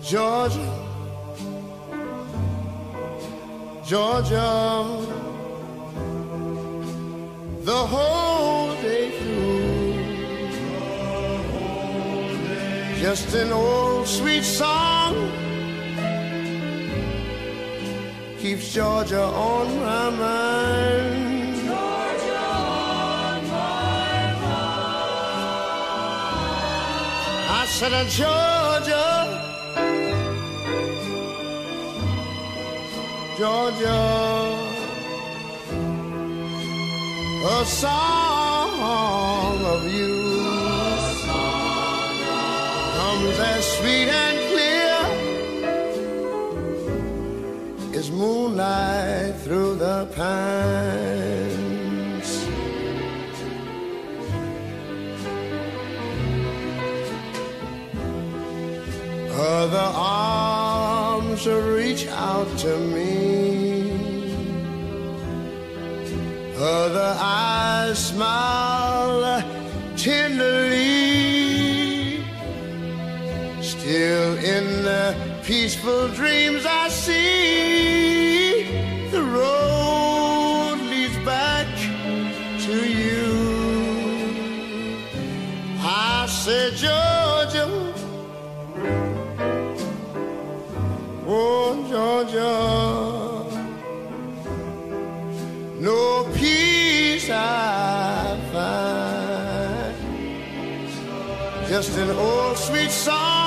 Georgia, Georgia, the whole day through, just an old sweet song keeps Georgia on my mind. Georgia on my mind. I said, Georgia, Georgia, a song of you comes as sweet and clear as moonlight through the pines. Other arms reach out to me, other eyes smile tenderly. Still in the peaceful dreams I see, the road leads back to you. I said, Georgia, oh Georgia, no peace I find, just an old sweet song